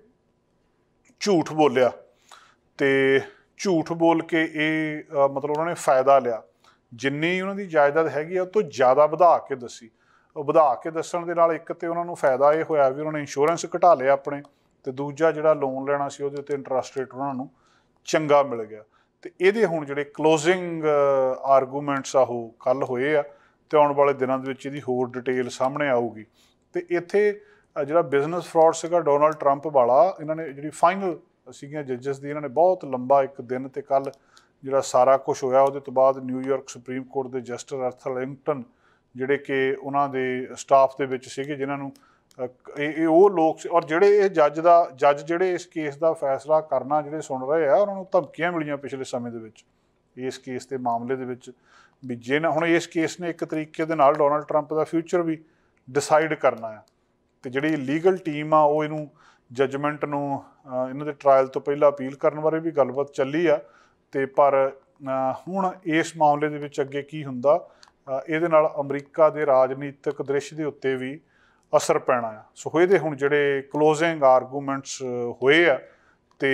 ਝੂਠ ਬੋਲਿਆ, ਤੇ ਝੂਠ ਬੋਲ ਕੇ ਇਹ ਮਤਲਬ ਉਹਨਾਂ ਨੇ ਫਾਇਦਾ ਲਿਆ। ਜਿੰਨੀ ਉਹਨਾਂ ਦੀ ਜਾਇਦਾਦ ਹੈਗੀ ਆ ਉਹ ਤੋਂ ਜ਼ਿਆਦਾ ਵਧਾ ਕੇ ਦੱਸੀ। ਉਹ ਵਧਾ ਕੇ ਦੱਸਣ ਦੇ ਨਾਲ ਇੱਕ ਤੇ ਉਹਨਾਂ ਨੂੰ ਫਾਇਦਾ ਇਹ ਹੋਇਆ ਵੀ ਉਹਨਾਂ ਨੇ ਇੰਸ਼ੋਰੈਂਸ ਘਟਾ ਲਿਆ ਆਪਣੇ, ਤੇ ਦੂਜਾ ਜਿਹੜਾ ਲੋਨ ਲੈਣਾ ਸੀ ਉਹਦੇ ਉੱਤੇ ਇੰਟਰਸਟ ਰੇਟ ਉਹਨਾਂ ਨੂੰ ਚੰਗਾ ਮਿਲ ਗਿਆ। ਤੇ ਇਹਦੇ ਹੁਣ ਜਿਹੜੇ ਕਲੋਜ਼ਿੰਗ ਆਰਗੂਮੈਂਟਸ ਆ ਉਹ ਕੱਲ੍ਹ ਹੋਏ ਆ, ਤੇ ਆਉਣ ਵਾਲੇ ਦਿਨਾਂ ਦੇ ਵਿੱਚ ਇਹਦੀ ਹੋਰ ਡਿਟੇਲ ਸਾਹਮਣੇ ਆਊਗੀ। ਤੇ ਇੱਥੇ ਜਿਹੜਾ ਬਿਜ਼ਨਸ ਫਰਾਡ ਸੀਗਾ ਡੋਨਾਲਡ ਟਰੰਪ ਵਾਲਾ, ਇਹਨਾਂ ਨੇ ਜਿਹੜੀ ਫਾਈਨਲ ਸੀਗੀਆਂ ਜੱਜਸ ਦੀ, ਇਹਨਾਂ ਨੇ ਬਹੁਤ ਲੰਬਾ ਇੱਕ ਦਿਨ ਤੇ ਕੱਲ੍ਹ ਜਿਹੜਾ ਸਾਰਾ ਕੁਛ ਹੋਇਆ, ਉਹਦੇ ਤੋਂ ਬਾਅਦ ਨਿਊਯਾਰਕ ਸੁਪਰੀਮ ਕੋਰਟ ਦੇ ਜਸਟਿਸ ਆਰਥਰ ਲਿੰਕਟਨ, ਜਿਹੜੇ ਕਿ ਉਹਨਾਂ ਦੇ ਸਟਾਫ ਦੇ ਵਿੱਚ ਸੀਗੇ, ਜਿਨ੍ਹਾਂ ਨੂੰ ਇਹ ਉਹ ਲੋਕ ਔਰ ਜਿਹੜੇ ਇਹ ਜੱਜ ਜਿਹੜੇ ਇਸ ਕੇਸ ਦਾ ਫੈਸਲਾ ਕਰਨਾ ਜਿਹੜੇ ਸੁਣ ਰਹੇ ਆ, ਉਹਨਾਂ ਨੂੰ ਧਮਕੀਆਂ ਮਿਲੀਆਂ ਪਿਛਲੇ ਸਮੇਂ ਦੇ ਵਿੱਚ ਇਸ ਕੇਸ ਦੇ ਮਾਮਲੇ ਦੇ ਵਿੱਚ, ਵੀ ਜੇ ਨਾ ਹੁਣ ਇਸ ਕੇਸ ਨੇ ਇੱਕ ਤਰੀਕੇ ਦੇ ਨਾਲ ਡੋਨਾਲਡ ਟਰੰਪ ਦਾ ਫਿਊਚਰ ਵੀ ਡਿਸਾਈਡ ਕਰਨਾ ਆ। ਤੇ ਜਿਹੜੀ ਲੀਗਲ ਟੀਮ ਆ ਉਹ ਇਹਨੂੰ ਜੱਜਮੈਂਟ ਨੂੰ ਇਹਨਾਂ ਦੇ ਟਰਾਇਲ ਤੋਂ ਪਹਿਲਾਂ ਅਪੀਲ ਕਰਨ ਬਾਰੇ ਵੀ ਗੱਲਬਾਤ ਚੱਲੀ ਆ। ਤੇ ਪਰ ਹੁਣ ਇਸ ਮਾਮਲੇ ਦੇ ਵਿੱਚ ਅੱਗੇ ਕੀ ਹੁੰਦਾ, ਇਹਦੇ ਨਾਲ ਅਮਰੀਕਾ ਦੇ ਰਾਜਨੀਤਿਕ ਦ੍ਰਿਸ਼ ਦੇ ਉੱਤੇ ਵੀ ਅਸਰ ਪੈਣਾ ਆ। ਸੋ ਇਹਦੇ ਹੁਣ ਜਿਹੜੇ ਕਲੋਜ਼ਿੰਗ ਆਰਗੂਮੈਂਟਸ ਹੋਏ ਆ, ਤੇ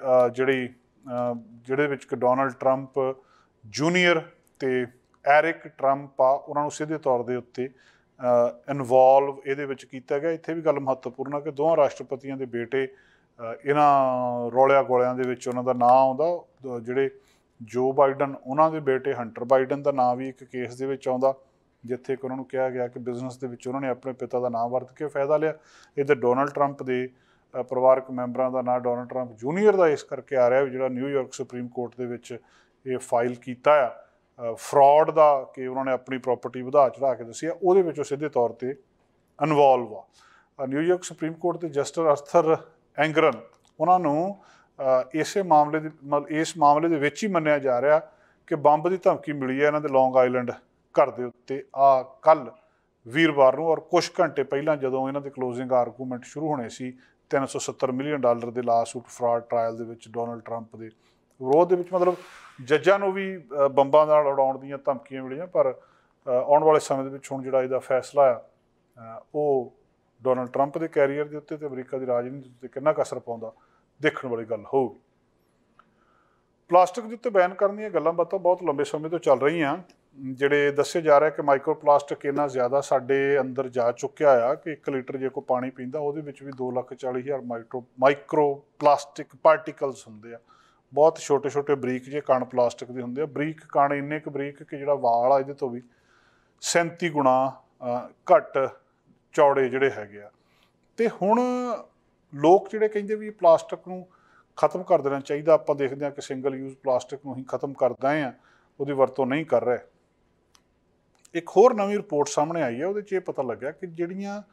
ਜਿਹੜੇ ਵਿੱਚ ਡੋਨਾਲਡ ਟਰੰਪ ਜੂਨੀਅਰ ਤੇ ਐਰਿਕ ਟਰੰਪ ਆ, ਉਹਨਾਂ ਨੂੰ ਸਿੱਧੇ ਤੌਰ ਦੇ ਉੱਤੇ ਇਨਵੋਲਵ ਇਹਦੇ ਵਿੱਚ ਕੀਤਾ ਗਿਆ। ਇੱਥੇ ਵੀ ਗੱਲ ਮਹੱਤਵਪੂਰਨ ਆ ਕਿ ਦੋਵਾਂ ਰਾਸ਼ਟਰਪਤੀਆਂ ਦੇ ਬੇਟੇ ਇਹਨਾਂ ਰੌਲਿਆਂ ਗੋਲਿਆਂ ਦੇ ਵਿੱਚ ਉਹਨਾਂ ਦਾ ਨਾਂ ਆਉਂਦਾ। ਜਿਹੜੇ ਜੋ ਬਾਈਡਨ, ਉਹਨਾਂ ਦੇ ਬੇਟੇ ਹੰਟਰ ਬਾਈਡਨ ਦਾ ਨਾਂ ਵੀ ਇੱਕ ਕੇਸ ਦੇ ਵਿੱਚ ਆਉਂਦਾ, ਜਿੱਥੇ ਕਿ ਉਹਨਾਂ ਨੂੰ ਕਿਹਾ ਗਿਆ ਕਿ ਬਿਜ਼ਨਸ ਦੇ ਵਿੱਚ ਉਹਨਾਂ ਨੇ ਆਪਣੇ ਪਿਤਾ ਦਾ ਨਾਮ ਵਰਤ ਕੇ ਫਾਇਦਾ ਲਿਆ। ਇੱਧਰ ਡੋਨਾਲਡ ਟਰੰਪ ਦੇ ਪਰਿਵਾਰਕ ਮੈਂਬਰਾਂ ਦਾ ਨਾਂ ਡੋਨਾਲਡ ਟਰੰਪ ਜੂਨੀਅਰ ਦਾ ਇਸ ਕਰਕੇ ਆ ਰਿਹਾ ਵੀ ਜਿਹੜਾ ਨਿਊਯਾਰਕ ਸੁਪਰੀਮ ਕੋਰਟ ਦੇ ਵਿੱਚ ਇਹ ਫਾਈਲ ਕੀਤਾ ਆ ਫਰਾਡ ਦਾ, ਕਿ ਉਹਨਾਂ ਨੇ ਆਪਣੀ ਪ੍ਰਾਪਰਟੀ ਵਧਾ ਚੜ੍ਹਾ ਕੇ ਦੱਸੀ ਆ, ਉਹਦੇ ਵਿੱਚ ਉਹ ਸਿੱਧੇ ਤੌਰ 'ਤੇ ਇਨਵੋਲਵ ਆ। ਨਿਊਯਾਰਕ ਸੁਪਰੀਮ ਕੋਰਟ ਦੇ ਜਸਟਿਸ ਆਰਥਰ ਐਂਗਰਨ, ਉਹਨਾਂ ਨੂੰ ਇਸ ਮਾਮਲੇ ਦੇ ਵਿੱਚ ਹੀ ਮੰਨਿਆ ਜਾ ਰਿਹਾ ਕਿ ਬੰਬ ਦੀ ਧਮਕੀ ਮਿਲੀ ਹੈ ਇਹਨਾਂ ਦੇ ਲੌਂਗ ਆਈਲੈਂਡ ਘਰ ਦੇ ਉੱਤੇ ਕੱਲ੍ਹ ਵੀਰਵਾਰ ਨੂੰ, ਔਰ ਕੁਛ ਘੰਟੇ ਪਹਿਲਾਂ ਜਦੋਂ ਇਹਨਾਂ ਦੇ ਕਲੋਜ਼ਿੰਗ ਆਰਗੂਮੈਂਟ ਸ਼ੁਰੂ ਹੋਣੇ ਸੀ 370 ਮਿਲੀਅਨ ਡਾਲਰ ਦੇ ਲਾਸੂਟ ਫਰਾਡ ਟਰਾਇਲ ਦੇ ਵਿੱਚ ਡੋਨਾਲਡ ਟਰੰਪ ਦੇ ਵਿਰੋਧ ਦੇ ਵਿੱਚ, ਮਤਲਬ ਜੱਜਾਂ ਨੂੰ ਵੀ ਬੰਬਾਂ ਨਾਲ ਉਡਾਉਣ ਦੀਆਂ ਧਮਕੀਆਂ ਮਿਲੀਆਂ। ਪਰ ਆਉਣ ਵਾਲੇ ਸਮੇਂ ਦੇ ਵਿੱਚ ਹੁਣ ਜਿਹੜਾ ਇਹਦਾ ਫੈਸਲਾ ਆ ਉਹ ਡੋਨਾਲਡ ਟਰੰਪ ਦੇ ਕੈਰੀਅਰ ਦੇ ਉੱਤੇ ਤੇ ਅਮਰੀਕਾ ਦੀ ਰਾਜਨੀਤੀ ਉੱਤੇ ਕਿੰਨਾ ਕੁ ਅਸਰ ਪਾਉਂਦਾ, ਦੇਖਣ ਵਾਲੀ ਗੱਲ ਹੋਊਗੀ। ਪਲਾਸਟਿਕ ਦੇ ਉੱਤੇ ਬੈਨ ਕਰਨ ਦੀਆਂ ਗੱਲਾਂ ਬਾਤਾਂ ਬਹੁਤ ਲੰਬੇ ਸਮੇਂ ਤੋਂ ਚੱਲ ਰਹੀਆਂ। ਜਿਹੜੇ ਦੱਸੇ ਜਾ ਰਿਹਾ ਕਿ ਮਾਈਕਰੋ ਪਲਾਸਟਿਕ ਇੰਨਾ ਜ਼ਿਆਦਾ ਸਾਡੇ ਅੰਦਰ ਜਾ ਚੁੱਕਿਆ ਆ ਕਿ 1 ਲੀਟਰ ਜੇ ਕੋਈ ਪਾਣੀ ਪੀਂਦਾ ਉਹਦੇ ਵਿੱਚ ਵੀ 2,40,000 ਮਾਈਕਰੋ ਪਲਾਸਟਿਕ ਪਾਰਟੀਕਲਸ ਹੁੰਦੇ ਆ। ਬਹੁਤ ਛੋਟੇ ਛੋਟੇ ਬਰੀਕ ਜਿਹੇ ਕਣ ਪਲਾਸਟਿਕ ਦੇ ਹੁੰਦੇ ਆ। ਬਰੀਕ ਕਣ ਇੰਨੇ ਕੁ ਬਰੀਕ ਕਿ ਜਿਹੜਾ ਵਾਲ ਆ ਇਹਦੇ ਤੋਂ ਵੀ 37 ਗੁਣਾ ਘੱਟ ਚੌੜੇ ਜਿਹੜੇ ਹੈਗੇ ਆ। ਤੇ ਹੁਣ ਲੋਕ ਜਿਹੜੇ ਕਹਿੰਦੇ ਵੀ ਪਲਾਸਟਿਕ ਨੂੰ ਖਤਮ ਕਰ ਦੇਣਾ ਚਾਹੀਦਾ, ਆਪਾਂ ਦੇਖਦੇ ਹਾਂ ਕਿ ਸਿੰਗਲ ਯੂਜ਼ ਪਲਾਸਟਿਕ ਨੂੰ ਹੀ ਖਤਮ ਕਰਦਾ ਆ, ਉਹਦੀ ਵਰਤੋਂ ਨਹੀਂ ਕਰ ਰਹੇ। ਇੱਕ ਹੋਰ ਨਵੀਂ ਰਿਪੋਰਟ ਸਾਹਮਣੇ ਆਈ ਹੈ, ਉਹਦੇ 'ਚ ਇਹ ਪਤਾ ਲੱਗਿਆ ਕਿ ਜਿਹੜੀਆਂ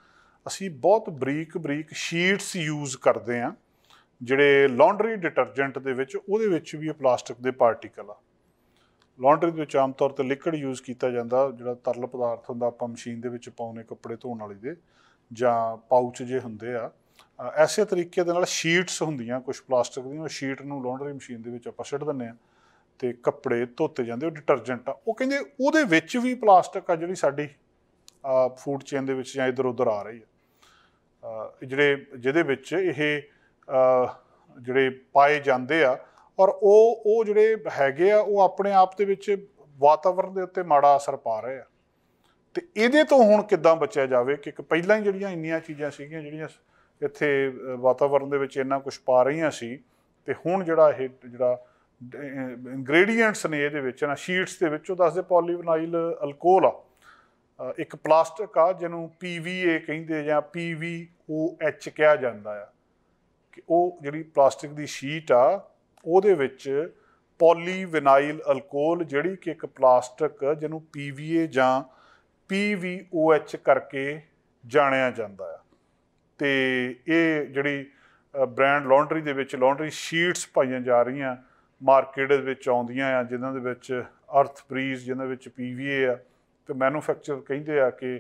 ਅਸੀਂ ਬਹੁਤ ਬਰੀਕ ਬਰੀਕ ਸ਼ੀਟਸ ਯੂਜ਼ ਕਰਦੇ ਹਾਂ ਜਿਹੜੇ ਲਾਂਡਰੀ ਡਿਟਰਜੈਂਟ ਦੇ ਵਿੱਚ, ਉਹਦੇ ਵਿੱਚ ਵੀ ਇਹ ਪਲਾਸਟਿਕ ਦੇ ਪਾਰਟੀਕਲ ਆ। ਲਾਂਡਰੀ ਦੇ ਵਿੱਚ ਆਮ ਤੌਰ 'ਤੇ ਲਿਕਵਿਡ ਯੂਜ਼ ਕੀਤਾ ਜਾਂਦਾ, ਜਿਹੜਾ ਤਰਲ ਪਦਾਰਥ ਹੁੰਦਾ ਆਪਾਂ ਮਸ਼ੀਨ ਦੇ ਵਿੱਚ ਪਾਉਂਦੇ ਕੱਪੜੇ ਧੋਣ ਵਾਲੀ ਦੇ, ਜਾਂ ਪਾਊਚ ਜੇ ਹੁੰਦੇ ਆ। ਐਸੇ ਤਰੀਕੇ ਦੇ ਨਾਲ ਸ਼ੀਟਸ ਹੁੰਦੀਆਂ ਕੁਛ ਪਲਾਸਟਿਕ ਦੀਆਂ, ਉਹ ਸ਼ੀਟ ਨੂੰ ਲਾਂਡਰੀ ਮਸ਼ੀਨ ਦੇ ਵਿੱਚ ਆਪਾਂ ਸਿੱਟ ਦਿੰਦੇ ਹਾਂ ਅਤੇ ਕੱਪੜੇ ਧੋਤੇ ਜਾਂਦੇ। ਉਹ ਡਿਟਰਜੈਂਟ ਆ। ਉਹ ਕਹਿੰਦੇ ਉਹਦੇ ਵਿੱਚ ਵੀ ਪਲਾਸਟਿਕ ਆ ਜਿਹੜੀ ਸਾਡੀ ਫੂਡ ਚੇਨ ਦੇ ਵਿੱਚ ਜਾਂ ਇੱਧਰ ਉੱਧਰ ਆ ਰਹੀ ਆ, ਜਿਹਦੇ ਵਿੱਚ ਇਹ ਜਿਹੜੇ ਪਾਏ ਜਾਂਦੇ ਆ, ਔਰ ਉਹ ਜਿਹੜੇ ਹੈਗੇ ਆ ਉਹ ਆਪਣੇ ਆਪ ਦੇ ਵਿੱਚ ਵਾਤਾਵਰਨ ਦੇ ਉੱਤੇ ਮਾੜਾ ਅਸਰ ਪਾ ਰਹੇ ਆ। ਅਤੇ ਇਹਦੇ ਤੋਂ ਹੁਣ ਕਿੱਦਾਂ ਬਚਿਆ ਜਾਵੇ ਕਿ ਪਹਿਲਾਂ ਹੀ ਜਿਹੜੀਆਂ ਇੰਨੀਆਂ ਚੀਜ਼ਾਂ ਸੀਗੀਆਂ ਜਿਹੜੀਆਂ ਇੱਥੇ ਵਾਤਾਵਰਨ ਦੇ ਵਿੱਚ ਇੰਨਾ ਕੁਛ ਪਾ ਰਹੀਆਂ ਸੀ, ਅਤੇ ਹੁਣ ਜਿਹੜਾ ਇੰਗਰੇਡੀਐਂਟਸ ਨੇ ਇਹਦੇ ਵਿੱਚ ਨਾ ਸ਼ੀਟਸ ਦੇ ਵਿੱਚ, ਉਹ ਦੱਸਦੇ ਪੋਲੀਵਿਨਾਈਲ ਅਲਕੋਹਲ ਆ, ਇੱਕ ਪਲਾਸਟਿਕ ਆ ਜਿਹਨੂੰ PVA ਕਹਿੰਦੇ ਜਾਂ PVOH ਕਿਹਾ ਜਾਂਦਾ ਆ, ਕਿ ਉਹ ਜਿਹੜੀ ਪਲਾਸਟਿਕ ਦੀ ਸ਼ੀਟ ਆ ਉਹਦੇ ਵਿੱਚ ਪੋਲੀਵਿਨਾਈਲ ਅਲਕੋਹਲ, ਜਿਹੜੀ ਕਿ ਇੱਕ ਪਲਾਸਟਿਕ ਜਿਹਨੂੰ PVA ਜਾਂ PVOH ਕਰਕੇ ਜਾਣਿਆ ਜਾਂਦਾ ਆ। ਅਤੇ ਇਹ ਜਿਹੜੀ ਬ੍ਰਾਂਡ ਲਾਂਡਰੀ ਦੇ ਵਿੱਚ ਲਾਂਡਰੀ ਸ਼ੀਟਸ ਪਾਈਆਂ ਜਾ ਰਹੀਆਂ ਮਾਰਕੀਟ ਦੇ ਵਿੱਚ ਆਉਂਦੀਆਂ ਆ, ਜਿਨ੍ਹਾਂ ਦੇ ਵਿੱਚ ਅਰਥ ਬਰੀਜ਼, ਜਿਹਨਾਂ ਵਿੱਚ PVA ਆ, ਅਤੇ ਮੈਨੂਫੈਕਚਰ ਕਹਿੰਦੇ ਆ ਕਿ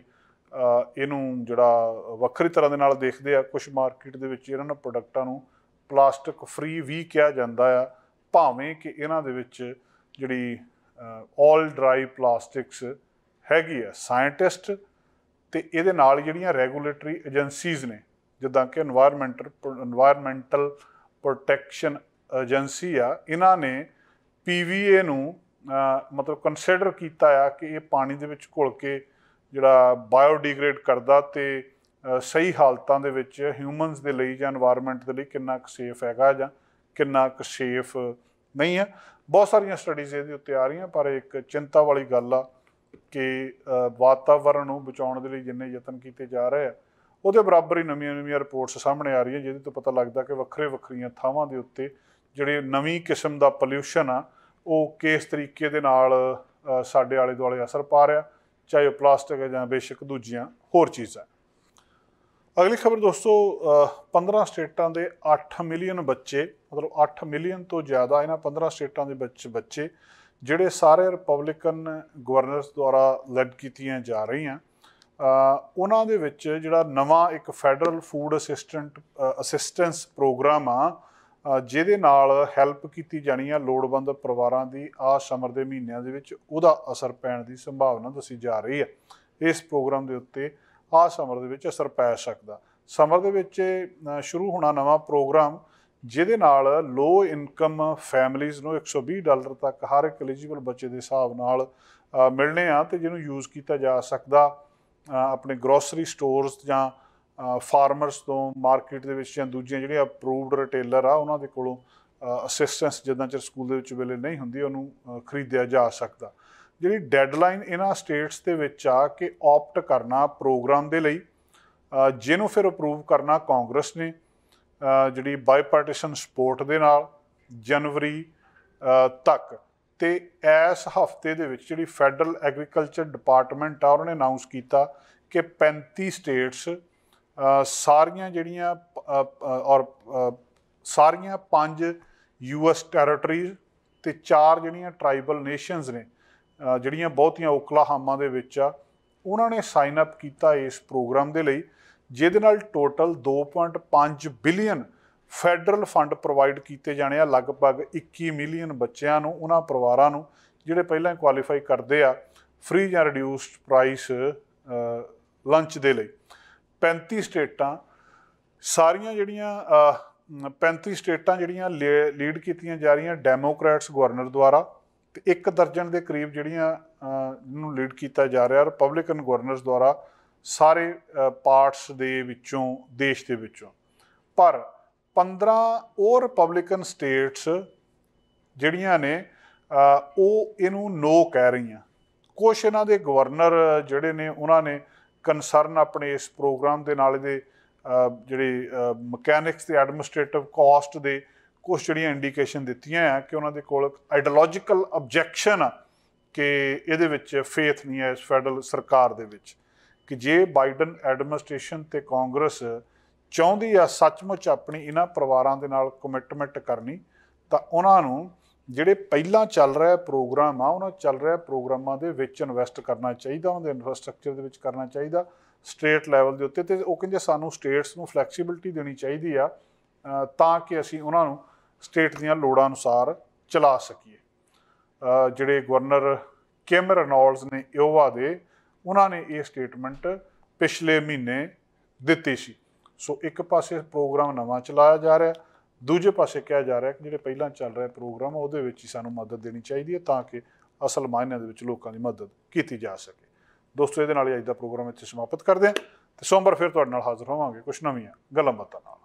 ਇਹਨੂੰ ਜਿਹੜਾ ਵੱਖਰੀ ਤਰ੍ਹਾਂ ਦੇ ਨਾਲ ਦੇਖਦੇ ਆ। ਕੁਛ ਮਾਰਕੀਟ ਦੇ ਵਿੱਚ ਇਹਨਾਂ ਪ੍ਰੋਡਕਟਾਂ ਨੂੰ ਪਲਾਸਟਿਕ ਫਰੀ ਵੀ ਕਿਹਾ ਜਾਂਦਾ ਆ, ਭਾਵੇਂ ਕਿ ਇਹਨਾਂ ਦੇ ਵਿੱਚ ਜਿਹੜੀ ਆਲ ਡਰਾਈ ਪਲਾਸਟਿਕਸ ਹੈਗੀ ਆ। ਸਾਇੰਟਿਸਟ ਅਤੇ ਇਹਦੇ ਨਾਲ ਜਿਹੜੀਆਂ ਰੈਗੂਲੇਟਰੀ ਏਜੰਸੀਜ਼ ਨੇ, ਜਿੱਦਾਂ ਕਿ ਇਨਵਾਇਰਮੈਂਟਲ ਪ੍ਰੋਟੈਕਸ਼ਨ ਏਜੰਸੀ ਆ, ਇਹਨਾਂ ਨੇ PVA ਨੂੰ ਮਤਲਬ ਕੰਸੀਡਰ ਕੀਤਾ ਆ ਕਿ ਇਹ ਪਾਣੀ ਦੇ ਵਿੱਚ ਘੁਲ ਕੇ ਜਿਹੜਾ ਬਾਇਓਡੀਗ੍ਰੇਡ ਕਰਦਾ, ਅਤੇ ਸਹੀ ਹਾਲਤਾਂ ਦੇ ਵਿੱਚ ਹਿਊਮਨਸ ਦੇ ਲਈ ਜਾਂ ਇਨਵਾਇਰਮੈਂਟ ਦੇ ਲਈ ਕਿੰਨਾ ਕੁ ਸੇਫ ਹੈਗਾ ਜਾਂ ਕਿੰਨਾ ਕੁ ਸੇਫ ਨਹੀਂ ਆ। ਬਹੁਤ ਸਾਰੀਆਂ ਸਟੱਡੀਜ਼ ਇਹਦੇ ਉੱਤੇ ਆ ਰਹੀਆਂ, ਪਰ ਇੱਕ ਚਿੰਤਾ ਵਾਲੀ ਗੱਲ ਆ ਕਿ ਵਾਤਾਵਰਨ ਨੂੰ ਬਚਾਉਣ ਦੇ ਲਈ ਜਿੰਨੇ ਯਤਨ ਕੀਤੇ ਜਾ ਰਹੇ ਆ, ਉਹਦੇ ਬਰਾਬਰ ਹੀ ਨਵੀਆਂ ਨਵੀਆਂ ਰਿਪੋਰਟਸ ਸਾਹਮਣੇ ਆ ਰਹੀਆਂ, ਜਿਹਦੇ ਤੋਂ ਪਤਾ ਲੱਗਦਾ ਕਿ ਵੱਖਰੀਆਂ ਥਾਵਾਂ ਦੇ ਉੱਤੇ ਜਿਹੜੇ ਨਵੀਂ ਕਿਸਮ ਦਾ ਪੋਲਿਊਸ਼ਨ ਆ, ਉਹ ਕਿਸ ਤਰੀਕੇ ਦੇ ਨਾਲ ਸਾਡੇ ਆਲੇ ਦੁਆਲੇ ਅਸਰ ਪਾ ਰਿਹਾ, ਚਾਹੇ ਉਹ ਪਲਾਸਟਿਕ ਹੈ ਜਾਂ ਬੇਸ਼ੱਕ ਦੂਜੀਆਂ ਹੋਰ ਚੀਜ਼ਾਂ। ਅਗਲੀ ਖਬਰ ਦੋਸਤੋ, 15 ਸਟੇਟਾਂ ਦੇ 8 ਮਿਲੀਅਨ ਬੱਚੇ, ਮਤਲਬ 8 ਮਿਲੀਅਨ ਤੋਂ ਜ਼ਿਆਦਾ ਇਹਨਾਂ 15 ਸਟੇਟਾਂ ਦੇ ਬੱਚੇ ਜਿਹੜੇ ਸਾਰੇ ਰਿਪਬਲਿਕਨ ਗਵਰਨਰਸ ਦੁਆਰਾ ਲੈਡ ਕੀਤੀਆਂ ਜਾ ਰਹੀਆਂ, ਉਹਨਾਂ ਦੇ ਵਿੱਚ ਜਿਹੜਾ ਨਵਾਂ ਇੱਕ ਫੈਡਰਲ ਫੂਡ ਅਸਿਸਟੈਂਸ ਪ੍ਰੋਗਰਾਮ ਆ, ਜਿਹਦੇ ਨਾਲ ਹੈਲਪ ਕੀਤੀ ਜਾਣੀ ਆ ਲੋੜਵੰਦ ਪਰਿਵਾਰਾਂ ਦੀ ਸਮਰ ਦੇ ਮਹੀਨਿਆਂ ਦੇ ਵਿੱਚ, ਉਹਦਾ ਅਸਰ ਪੈਣ ਦੀ ਸੰਭਾਵਨਾ ਦੱਸੀ ਜਾ ਰਹੀ ਹੈ। ਇਸ ਪ੍ਰੋਗਰਾਮ ਦੇ ਉੱਤੇ ਸਮਰ ਦੇ ਵਿੱਚ ਅਸਰ ਪੈ ਸਕਦਾ। ਸਮਰ ਦੇ ਵਿੱਚ ਸ਼ੁਰੂ ਹੋਣਾ ਨਵਾਂ ਪ੍ਰੋਗਰਾਮ, ਜਿਹਦੇ ਨਾਲ ਲੋ ਇਨਕਮ ਫੈਮਲੀਜ਼ ਨੂੰ $120 ਤੱਕ ਹਰ ਇੱਕ ਐਲੀਜੀਬਲ ਬੱਚੇ ਦੇ ਹਿਸਾਬ ਨਾਲ ਮਿਲਣੇ ਆ, ਅਤੇ ਜਿਹਨੂੰ ਯੂਜ਼ ਕੀਤਾ ਜਾ ਸਕਦਾ ਆਪਣੇ ਗਰੋਸਰੀ ਸਟੋਰਸ ਜਾਂ ਫਾਰਮਰਸ ਤੋਂ, ਮਾਰਕੀਟ ਦੇ ਵਿੱਚ ਜਾਂ ਦੂਜੀਆਂ ਜਿਹੜੀਆਂ ਅਪਰੂਵਡ ਰਿਟੇਲਰ ਆ ਉਹਨਾਂ ਦੇ ਕੋਲੋਂ ਅਸਿਸਟੈਂਸ ਜਿੱਦਾਂ ਚਿਰ ਸਕੂਲ ਦੇ ਵਿੱਚ ਵੇਲੇ ਨਹੀਂ ਹੁੰਦੀ, ਉਹਨੂੰ ਖਰੀਦਿਆ ਜਾ ਸਕਦਾ। ਜਿਹੜੀ ਡੈਡਲਾਈਨ ਇਹਨਾਂ ਸਟੇਟਸ ਦੇ ਵਿੱਚ ਆ ਕਿ ਆਪਟ ਕਰਨਾ ਪ੍ਰੋਗਰਾਮ ਦੇ ਲਈ, ਜਿਹਨੂੰ ਫਿਰ ਅਪਰੂਵ ਕਰਨਾ ਕਾਂਗਰਸ ਨੇ ਜਿਹੜੀ ਬਾਈਪਾਰਟੀਸ਼ਨ ਸਪੋਰਟ ਦੇ ਨਾਲ ਜਨਵਰੀ ਤੱਕ। ਅਤੇ ਇਸ ਹਫ਼ਤੇ ਦੇ ਵਿੱਚ ਜਿਹੜੀ ਫੈਡਰਲ ਐਗਰੀਕਲਚਰ ਡਿਪਾਰਟਮੈਂਟ ਆ, ਉਹਨਾਂ ਨੇ ਅਨਾਊਂਸ ਕੀਤਾ ਕਿ 35 ਸਟੇਟਸ ਸਾਰੀਆਂ ਜਿਹੜੀਆਂ ਸਾਰੀਆਂ 5 US ਟੈਰੀਟਰੀਜ਼ ਅਤੇ 4 ਜਿਹੜੀਆਂ ਟਰਾਈਬਲ ਨੇਸ਼ਨਸ ਨੇ, ਜਿਹੜੀਆਂ ਬਹੁਤੀਆਂ ਓਕਲਾਹਾਮਾ ਦੇ ਵਿੱਚ ਆ, ਉਹਨਾਂ ਨੇ ਸਾਈਨ ਅਪ ਕੀਤਾ ਇਸ ਪ੍ਰੋਗਰਾਮ ਦੇ ਲਈ, ਜਿਹਦੇ ਨਾਲ total 2.5 billion federal fund provide ਕੀਤੇ ਜਾਣੇ ਆ ਲਗਭਗ 21 ਮਿਲੀਅਨ ਬੱਚਿਆਂ ਨੂੰ, ਉਹਨਾਂ ਪਰਿਵਾਰਾਂ ਨੂੰ ਜਿਹੜੇ ਪਹਿਲਾਂ ਕੁਆਲੀਫਾਈ ਕਰਦੇ ਆ ਫ੍ਰੀ ਜਾਂ ਰਿਡਿਊਸਡ ਪ੍ਰਾਈਸ ਲੰਚ ਦੇ ਲਈ। 35 ਸਟੇਟਾਂ ਸਾਰੀਆਂ ਜਿਹੜੀਆਂ 35 ਸਟੇਟਾਂ ਜਿਹੜੀਆਂ ਲੀਡ ਕੀਤੀਆਂ ਜਾ ਰਹੀਆਂ ਡੈਮੋਕ੍ਰੈਟਸ ਗਵਰਨਰ ਦੁਆਰਾ, ਅਤੇ 1 ਦਰਜਨ ਦੇ ਕਰੀਬ ਜਿਹੜੀਆਂ ਨੂੰ ਲੀਡ ਕੀਤਾ ਜਾ ਰਿਹਾ ਰਿਪਬਲਿਕਨ ਗਵਰਨਰਸ ਦੁਆਰਾ ਸਾਰੇ ਪਾਰਟਸ ਦੇ ਵਿੱਚੋਂ, ਦੇਸ਼ ਦੇ ਵਿੱਚੋਂ। ਪਰ 15 ਉਹ ਰਿਪਬਲਿਕਨ ਸਟੇਟਸ ਜਿਹੜੀਆਂ ਨੇ ਉਹ ਇਹਨੂੰ ਨੋ ਕਹਿ ਰਹੀਆਂ। ਕੁਛ ਇਹਨਾਂ ਦੇ ਗਵਰਨਰ ਜਿਹੜੇ ਨੇ ਉਹਨਾਂ ਨੇ ਕੰਸਰਨ ਆਪਣੇ ਇਸ ਪ੍ਰੋਗਰਾਮ ਦੇ ਨਾਲ ਇਹਦੇ ਜਿਹੜੇ ਮਕੈਨਿਕਸ ਅਤੇ ਐਡਮਿਨਿਸਟ੍ਰੇਟਿਵ ਕਾਸਟ ਦੇ ਕੁਛ ਜਿਹੜੀਆਂ ਇੰਡੀਕੇਸ਼ਨ ਦਿੱਤੀਆਂ ਆ ਕਿ ਉਹਨਾਂ ਦੇ ਕੋਲ ਆਈਡੀਓਲੋਜੀਕਲ ਆਬਜੈਕਸ਼ਨ ਆ ਕਿ ਇਹਦੇ ਵਿੱਚ ਫੇਥ ਨਹੀਂ ਹੈ ਇਸ ਫੈਡਰਲ ਸਰਕਾਰ ਦੇ ਵਿੱਚ, ਕਿ ਜੇ ਬਾਈਡਨ ਐਡਮਿਨਿਸਟ੍ਰੇਸ਼ਨ ਤੇ ਕਾਂਗਰਸ ਚਾਹੁੰਦੀ ਆ ਸੱਚਮੁੱਚ ਆਪਣੀ ਇਹਨਾਂ ਪਰਿਵਾਰਾਂ ਦੇ ਨਾਲ ਕਮਿਟਮੈਂਟ ਕਰਨੀ, ਤਾਂ ਉਹਨਾਂ ਨੂੰ ਜਿਹੜੇ ਪਹਿਲਾਂ ਚੱਲ ਰਿਹਾ ਪ੍ਰੋਗਰਾਮ ਆ ਉਹਨਾਂ ਚੱਲ ਰਿਹਾ ਪ੍ਰੋਗਰਾਮਾਂ ਦੇ ਵਿੱਚ ਇਨਵੈਸਟ ਕਰਨਾ ਚਾਹੀਦਾ, ਉਹਨਾਂ ਦੇ ਇਨਫਰਾਸਟ੍ਰਕਚਰ ਦੇ ਵਿੱਚ ਕਰਨਾ ਚਾਹੀਦਾ ਸਟੇਟ ਲੈਵਲ ਦੇ ਉੱਤੇ। ਤੇ ਉਹ ਕਹਿੰਦੇ ਸਾਨੂੰ ਸਟੇਟਸ ਨੂੰ ਫਲੈਕਸੀਬਿਲਿਟੀ ਦੇਣੀ ਚਾਹੀਦੀ ਆ ਤਾਂ ਕਿ ਅਸੀਂ ਉਹਨਾਂ ਨੂੰ ਸਟੇਟ ਦੀਆਂ ਲੋੜਾਂ ਅਨੁਸਾਰ ਚਲਾ ਸਕੀਏ। ਜਿਹੜੇ ਗਵਰਨਰ ਕਿਮ ਰੈਨੋਲਡਸ ਨੇ ਇਓਵਾ ਦੇ, ਉਹਨਾਂ ਨੇ ਇਹ ਸਟੇਟਮੈਂਟ ਪਿਛਲੇ ਮਹੀਨੇ ਦਿੱਤੀ ਸੀ। ਸੋ ਇੱਕ ਪਾਸੇ ਪ੍ਰੋਗਰਾਮ ਨਵਾਂ ਚਲਾਇਆ ਜਾ ਰਿਹਾ, ਦੂਜੇ ਪਾਸੇ ਕਿਹਾ ਜਾ ਰਿਹਾ ਕਿ ਜਿਹੜੇ ਪਹਿਲਾਂ ਚੱਲ ਰਿਹਾ ਪ੍ਰੋਗਰਾਮ ਉਹਦੇ ਵਿੱਚ ਹੀ ਸਾਨੂੰ ਮਦਦ ਦੇਣੀ ਚਾਹੀਦੀ ਹੈ ਤਾਂ ਕਿ ਅਸਲ ਮਾਇਨਿਆਂ ਦੇ ਵਿੱਚ ਲੋਕਾਂ ਦੀ ਮਦਦ ਕੀਤੀ ਜਾ ਸਕੇ। ਦੋਸਤੋ, ਇਹਦੇ ਨਾਲ ਹੀ ਅੱਜ ਦਾ ਪ੍ਰੋਗਰਾਮ ਇੱਥੇ ਸਮਾਪਤ ਕਰਦੇ ਹਾਂ ਤੇ ਸੋਮਵਾਰ ਫਿਰ ਤੁਹਾਡੇ ਨਾਲ ਹਾਜ਼ਰ ਹੋਵਾਂਗੇ ਕੁਛ ਨਵੀਆਂ ਗੱਲਾਂ ਬਾਤਾਂ ਨਾਲ।